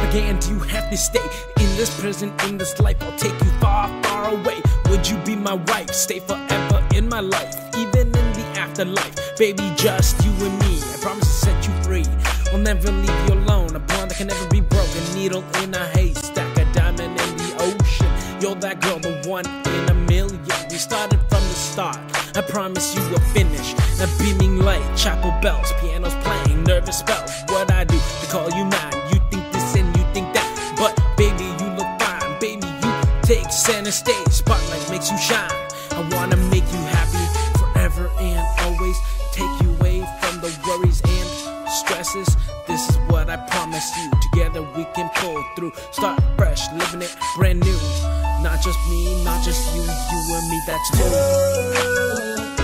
again, do you have to stay in this prison, in this life? I'll take you far, far away. Would you be my wife? Stay forever in my life, even in the afterlife. Baby, just you and me, I promise to set you free. I'll never leave you alone, a bond that can never be broken. Needle in a haystack, a diamond in the ocean. You're that girl, the one in a million. We started from the start, I promise you we'll finish. A beaming light, chapel bells, pianos playing, nervous spells. What I do to call you mine? You think this and you think that, but baby, you look fine. Baby, you take center stage, spotlight makes you shine. I wanna make you happy forever and always. Take you away from the worries and stresses. This is what I promise you. Together we can pull through. Start fresh, living it brand new. Not just me, not just you, you and me, that's two.